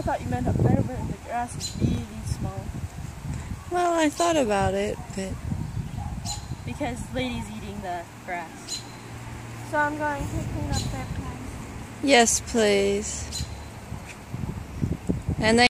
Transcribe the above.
thought you meant up there, but the grass is really small. Well, I thought about it, but... Because Lady's eating the grass. So I'm going to clean up that pond. Yes, please. And then